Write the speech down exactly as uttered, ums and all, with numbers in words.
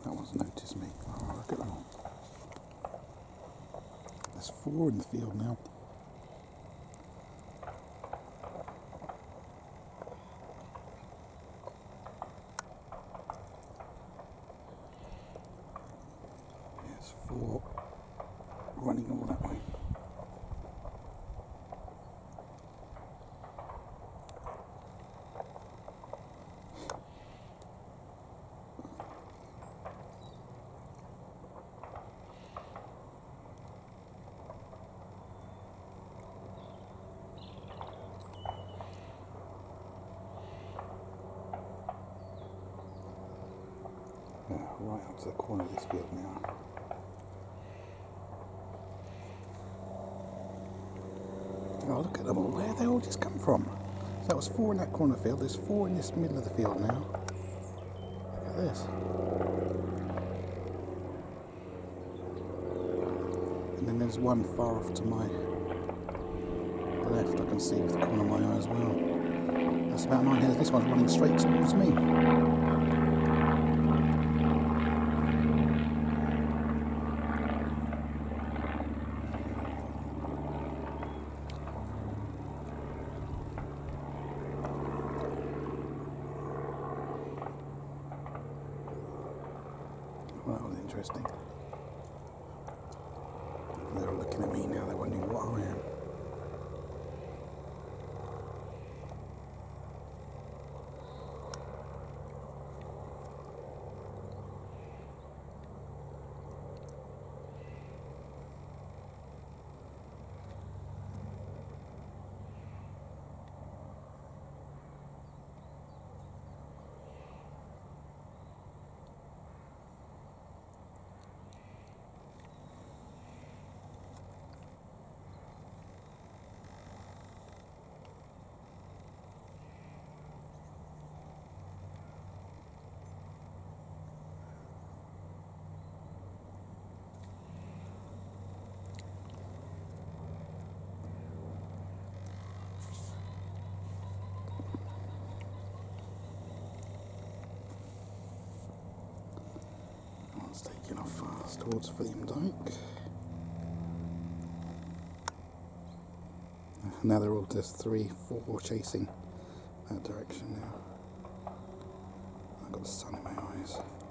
That one's noticed me. Oh, look at them all. There's four in the field now. There's four running all that way. Yeah, right up to the corner of this field now. Oh, look at them all. Where they all just come from? So that was four in that corner field. There's four in this middle of the field now. Look at this. And then there's one far off to my left. I can see with the corner of my eye as well. That's about nine hairs. This one's running straight towards me. Well, that was interesting. They're all looking at me now, they're wondering what I am. Taking off fast towards Fulham Dyke. Now they're all just three, four chasing that direction now. I've got the sun in my eyes.